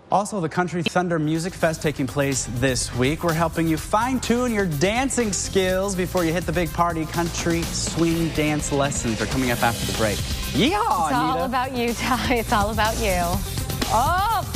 Also, the Country Thunder Music Fest taking place this week. We're helping you fine-tune your dancing skills before you hit the big party. Country swing dance lessons are coming up after the break. Yeehaw, It's Anita. all about you, Ty. It's all about you. Oh!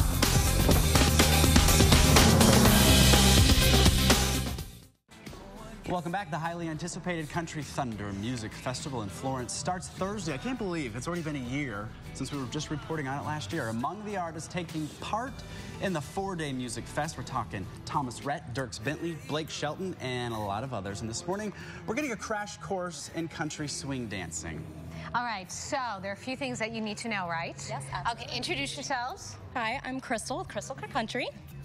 Welcome back. The highly anticipated Country Thunder Music Festival in Florence starts Thursday. I can't believe it's already been a year since we were just reporting on it last year. Among the artists taking part in the 4-day Music Fest, we're talking Thomas Rhett, Dierks Bentley, Blake Shelton, and a lot of others. And this morning, we're getting a crash course in country swing dancing. All right, so there are a few things that you need to know, right? Yes, absolutely. Okay, introduce yourselves. Hi, I'm Crystal with Crystal Country.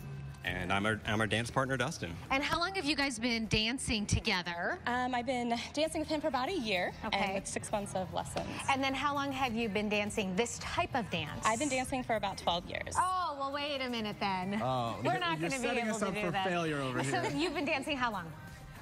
And I'm our dance partner, Dustin. And how long have you guys been dancing together? I've been dancing with him for about a year, Okay. and with 6 months of lessons. And then how long have you been dancing this type of dance? I've been dancing for about 12 years. Oh, well, wait a minute then. Oh, We're not going to be able to do for that. failure over So here. you've been dancing how long?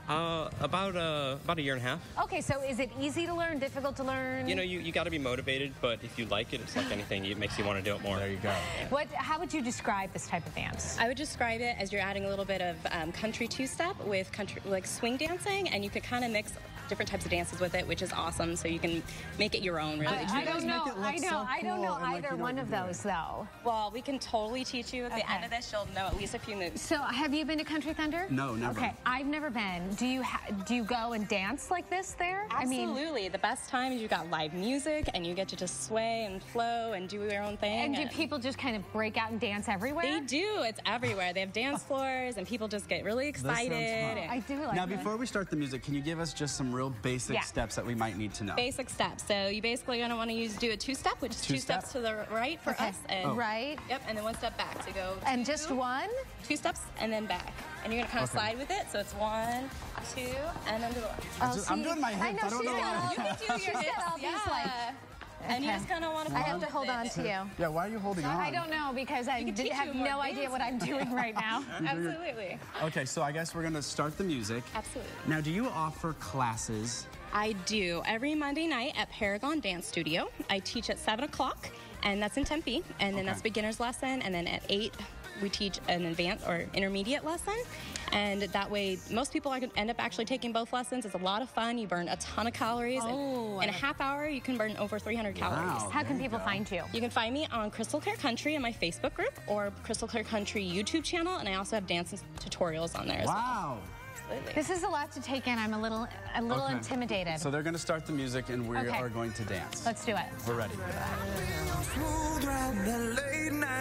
About a year and a half. Okay, so is it easy to learn, difficult to learn? You know, you got to be motivated, but if you like it, it's like anything. It makes you want to do it more. There you go. How would you describe this type of dance? I would describe it as you're adding a little bit of country two-step with country, like swing dancing, and you could kind of mix different types of dances with it, which is awesome. So you can make it your own, really. I don't know. I don't know and, like, either you know one what of you're doing. those though. Well, we can totally teach you. At the end of this, you'll know at least a few moves. So, have you been to Country Thunder? No, never. Okay, I've never been. Do you go and dance like this there? Absolutely. The best time is you got live music, and you get to just sway and flow and do your own thing. And do people just kind of break out and dance everywhere? They do. It's everywhere. They have dance floors, and people just get really excited. This sounds fun. I do like Now, that. before we start the music, can you give us just some real basic Yeah. steps that we might need to know? Basic steps. So you basically going to want to do a two-step, which is two Two-step? steps to the right for Okay. us. And, Right. Yep, and then one step back. So go And just one? 2 steps and then back. And you're going to kind of Okay. slide with it. So it's 1, 2, and then to the left. I'm doing my hips. I don't know why. You can do your She's got hips. all these, Yeah. like- And you Okay. just kind of want to I have to hold on to you. Yeah, why are you holding on? I don't know because I can teach have you more no idea what I'm doing right now. Absolutely. Okay, so I guess we're going to start the music. Absolutely. Now, do you offer classes? I do. Every Monday night at Paragon Dance Studio. I teach at 7 o'clock, and that's in Tempe. And then that's beginner's lesson. And then at 8, we teach an advanced or intermediate lesson. And that way, most people end up actually taking both lessons. It's a lot of fun. You burn a ton of calories. Oh. In a half hour, you can burn over 300 calories. Wow. How can people find you? You can find me on Crystal Country in my Facebook group or Crystal Country YouTube channel. And I also have dance tutorials on there as well. Wow. Absolutely. This is a lot to take in. I'm a little Okay. intimidated. So they're going to start the music, and we Okay. are going to dance. Let's do it. We're ready. Smooth ride that late night.